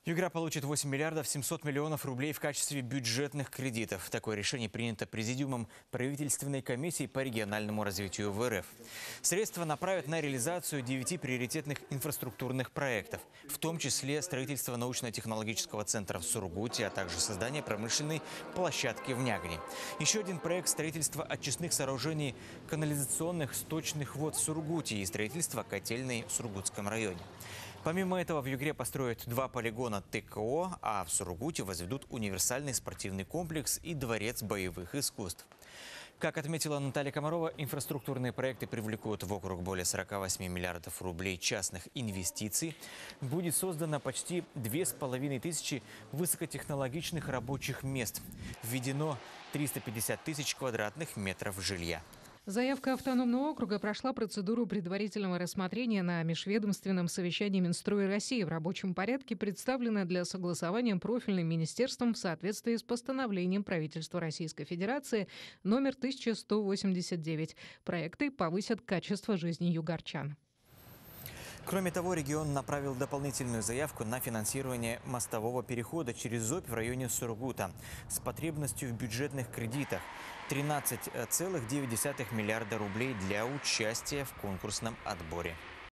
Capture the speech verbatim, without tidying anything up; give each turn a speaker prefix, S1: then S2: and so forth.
S1: Югра получит восемь миллиардов семьсот миллионов рублей в качестве бюджетных кредитов. Такое решение принято Президиумом правительственной комиссии по региональному развитию в эр эф. Средства направят на реализацию девяти приоритетных инфраструктурных проектов, в том числе строительство научно-технологического центра в Сургуте, а также создание промышленной площадки в Нягне. Еще один проект – строительство очистных сооружений канализационных сточных вод в Сургуте и строительство котельной в Сургутском районе. Помимо этого, в Югре построят два полигона тэ ка о, а в Сургуте возведут универсальный спортивный комплекс и дворец боевых искусств. Как отметила Наталья Комарова, инфраструктурные проекты привлекут в округ более сорока восьми миллиардов рублей частных инвестиций. Будет создано почти две с половиной тысячи высокотехнологичных рабочих мест. Введено триста пятьдесят тысяч квадратных метров жилья.
S2: Заявка автономного округа прошла процедуру предварительного рассмотрения на межведомственном совещании Минстроя России. В рабочем порядке представлена для согласования профильным министерством в соответствии с постановлением правительства Российской Федерации номер тысяча сто восемьдесят девять. Проекты повысят качество жизни югорчан.
S1: Кроме того, регион направил дополнительную заявку на финансирование мостового перехода через Зобь в районе Сургута с потребностью в бюджетных кредитах тринадцать целых девять десятых миллиарда рублей для участия в конкурсном отборе.